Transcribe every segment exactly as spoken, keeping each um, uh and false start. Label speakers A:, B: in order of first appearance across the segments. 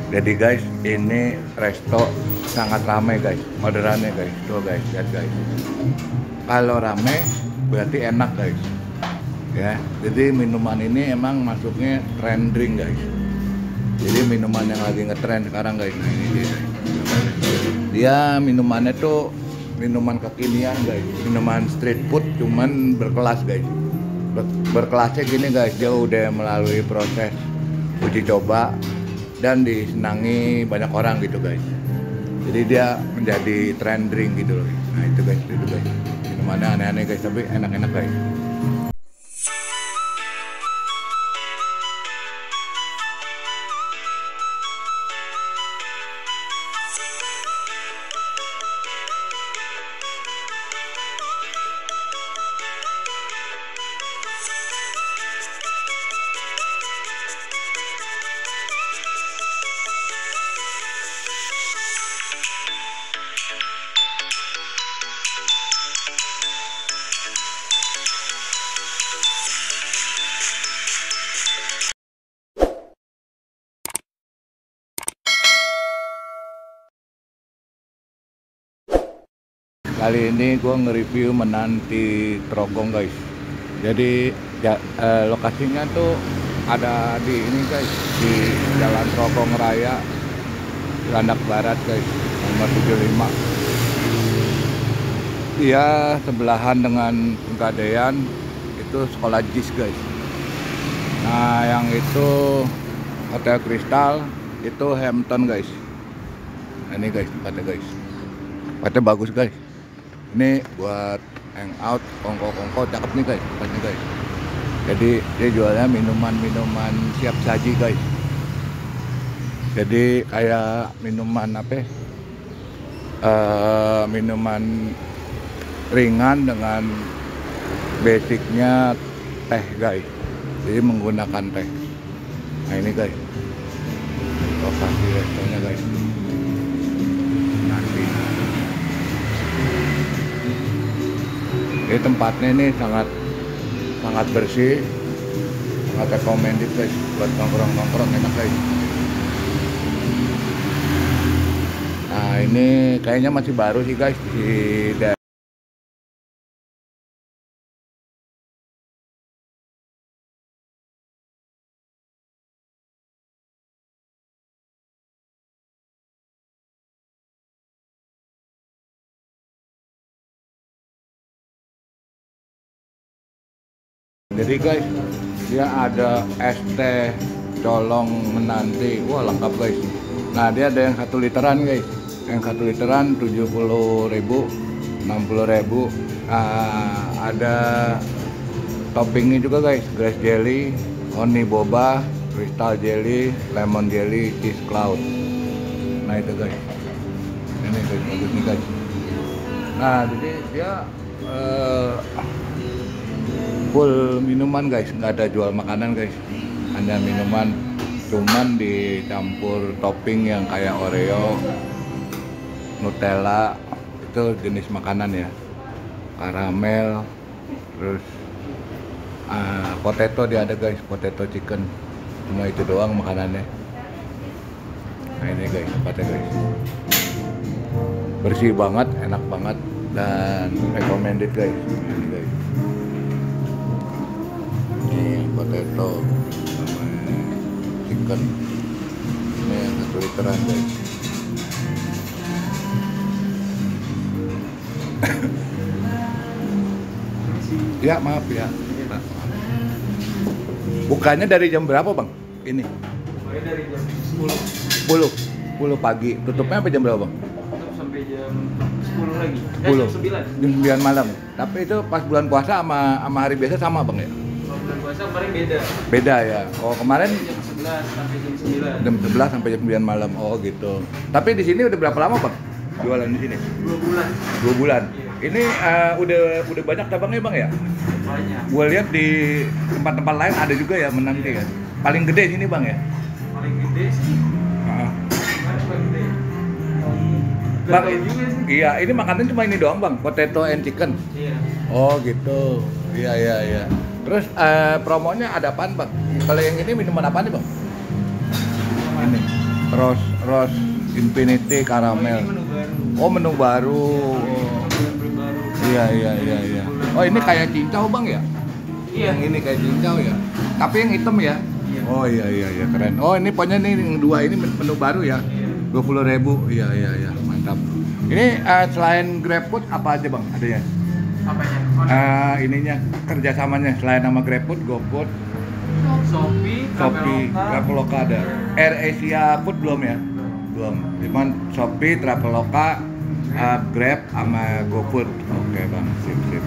A: Jadi guys, ini resto sangat ramai guys, orderannya guys. Tuh guys, lihat guys. Kalau ramai berarti enak guys. Ya, jadi minuman ini emang masuknya trend drink guys. Jadi minuman yang lagi ngetrend sekarang guys. Nah ini dia. Dia minumannya tuh minuman kekinian guys, minuman street food cuman berkelas guys. Ber berkelasnya gini guys, dia udah melalui proses uji coba dan disenangi banyak orang gitu guys. Jadi dia menjadi trend drink gitu loh. Nah itu guys, itu guys. Minumannya aneh-aneh guys, tapi enak-enak guys. Kali ini gue nge-review menanti Trogong guys. Jadi ya, eh, lokasinya tuh ada di ini guys, di Jalan Trogong Raya, Landak Barat guys, nomor tujuh puluh lima. Iya, sebelahan dengan Pegadaian itu sekolah J I S guys. Nah yang itu Hotel Kristal, itu Hampton guys. Nah, ini guys tempatnya guys, tempatnya bagus guys. Ini buat hangout, kongko-kongko, cakep nih guys, tempatnya guys. Jadi dia jualnya minuman-minuman siap saji guys. Jadi kayak minuman apa? Uh, minuman ringan dengan basicnya teh guys. Jadi menggunakan teh. Nah ini guys, lokasi restonya guys. Nanti. Jadi tempatnya ini sangat sangat bersih, sangat recommended guys buat nongkrong-nongkrong, enak guys. Nah ini kayaknya masih baru sih guys di daerah. Jadi guys, dia ada es teh colong menanti, wah lengkap guys. Nah dia ada yang satu literan guys, yang satu literan tujuh puluh ribu, enam puluh ribu. Nah, ada toppingnya juga guys, grass jelly, honey boba, crystal jelly, lemon jelly, cheese cloud. Nah itu guys, ini guys, bagus nih guys. Nah jadi dia uh, full minuman guys, nggak ada jual makanan guys, hanya minuman, cuman dicampur topping yang kayak Oreo, Nutella, itu jenis makanan ya, karamel, terus uh, potato dia ada guys, potato chicken, cuma itu doang makanannya. Nah ini guys, tempatnya guys, bersih banget, enak banget, dan recommended guys. Ini guys, ini potato sama chicken, ini yang satu literan guys. Ya maaf ya, maaf. Bukannya dari jam berapa bang? Ini
B: Mulai dari jam sepuluh.
A: sepuluh sepuluh pagi, tutupnya sampai jam berapa bang?
B: Tutup sampai jam sepuluh lagi. Eh,
A: sepuluh
B: jam sembilan.
A: jam sembilan malam. Tapi itu pas bulan puasa sama sama hari biasa sama bang ya?
B: Kalau bulan puasa kemarin beda.
A: Beda ya. Oh kemarin
B: Jam sebelas sampai jam sembilan.
A: jam sebelas sampai jam sembilan malam. Oh gitu. Tapi di sini udah berapa lama bang jualan di sini?
B: Dua bulan.
A: Dua bulan.
B: Iya.
A: Ini uh, udah udah banyak cabangnya bang ya?
B: Banyak.
A: Gue lihat di tempat-tempat lain ada juga ya menanti kan. Paling gede sini bang ya?
B: Paling gede sih.
A: Uh-huh.
B: Mana paling gede? Gak
A: Bang,
B: tahu juga sih.
A: iya ini makanan cuma ini doang bang, potato and chicken.
B: Iya.
A: Oh gitu. Iya iya iya. Terus uh, promonya ada apaan bang? Kalau yang ini minuman apa nih bang? Ini. Rose Rose Infinity
B: Oh,
A: Caramel.
B: ini menu baru.
A: Oh, menu baru.
B: Menu baru.
A: Iya iya iya iya. Oh, ini kayak cincau bang ya?
B: Iya.
A: Yang ini kayak cincau ya. Tapi yang hitam ya?
B: Iya.
A: Oh iya iya iya keren. Oh ini pokoknya nih yang dua ini menu baru ya?
B: Iya.
A: Dua puluh ribu. Iya iya iya mantap. Ini eh, selain GrabFood apa aja bang adanya?
B: Apanya?
A: Eh, ininya kerjasamanya selain nama GrabFood, GoFood,
B: Shopee,
A: Shopee,
B: Traveloka.
A: Traveloka ada. Air Asia Food belum ya? Belum. Cuman Shopee, Traveloka, eh, Grab, sama GoFood. Oke bang, sip sip.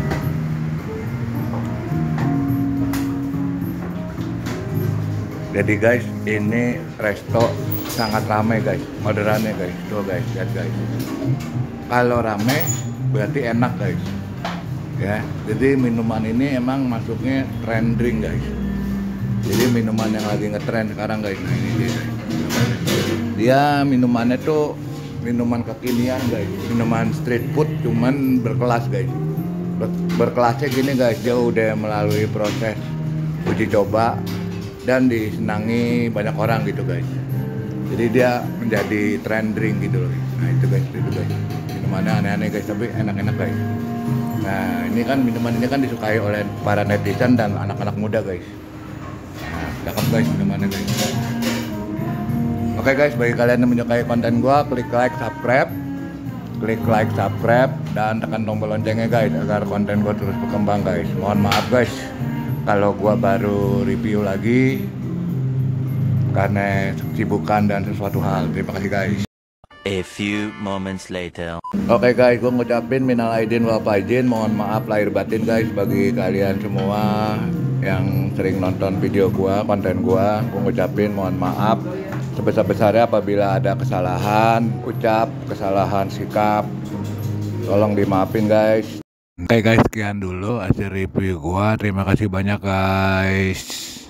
A: Jadi guys, ini resto sangat ramai guys, orderannya guys. Tuh guys, lihat guys. Kalau ramai berarti enak guys. Ya, jadi minuman ini emang masuknya trending guys. Jadi minuman yang lagi ngetrend sekarang guys. Nah ini dia. Dia minumannya tuh minuman kekinian guys, minuman street food cuman berkelas guys. Ber- berkelasnya gini guys, dia udah melalui proses uji coba dan disenangi banyak orang gitu guys. Jadi dia menjadi trending gitu loh. Nah itu guys, itu guys. Minumannya aneh-aneh guys, tapi enak-enak guys. Nah ini kan minuman ini kan disukai oleh para netizen dan anak-anak muda guys. Nah, cakep guys minumannya guys. Oke guys, bagi kalian yang menyukai konten gua, klik like, subscribe, klik like, subscribe, dan tekan tombol loncengnya guys agar konten gua terus berkembang guys. Mohon maaf guys kalau gua baru review lagi karena kesibukan dan sesuatu hal. Terima kasih guys.
C: A few moments later.
A: Oke guys, gue ngucapin minal aidin wal faizin, mohon maaf lahir batin guys bagi kalian semua yang sering nonton video gua, konten gua. Gue ngucapin mohon maaf sebesar-besarnya apabila ada kesalahan ucap, kesalahan sikap. Tolong dimaafin guys. Oke guys, sekian dulu hasil review gua. Terima kasih banyak guys.